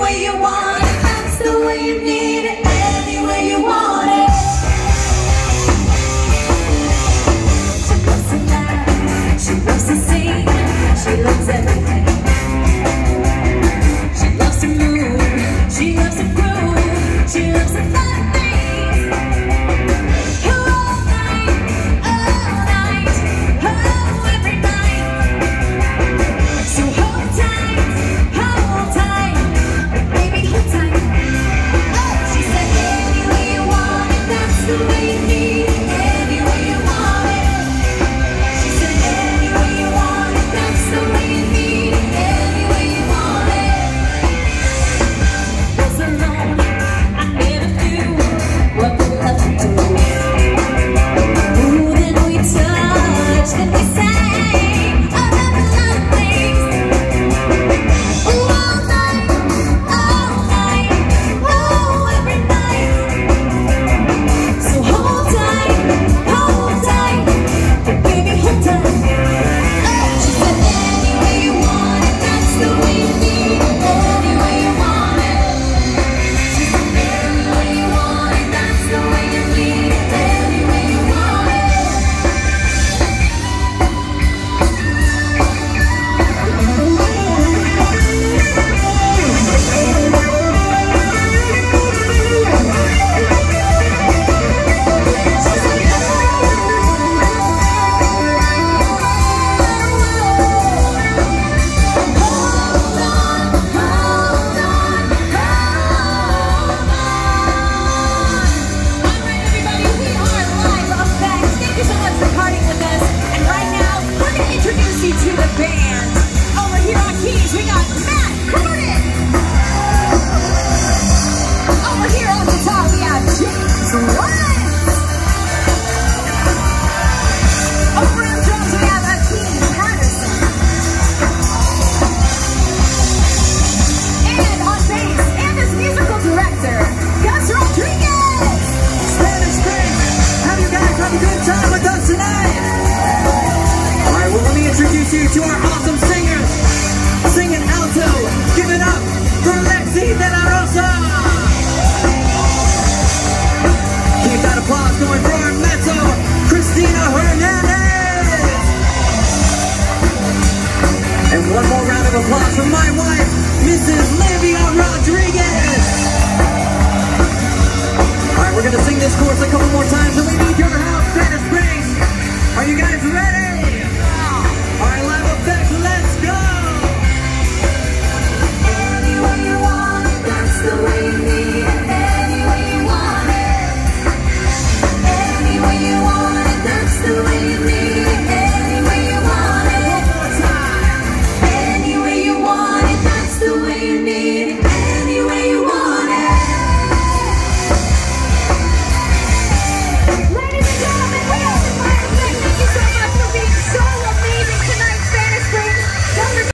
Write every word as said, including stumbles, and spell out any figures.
way you want it, that's the way you need it, any way you want it. She loves to laugh, she loves to sing, she loves everything. She loves to move, she loves to groove, she loves to fun things. Introduce you to our awesome singers. Singing alto, give it up for Lexi De La Rosa. Keep that applause going for our mezzo, Christina Hernandez. And one more round of applause for my wife, Missus Livia Rodriguez. Alright, we're gonna sing this chorus a couple more times and we need your help.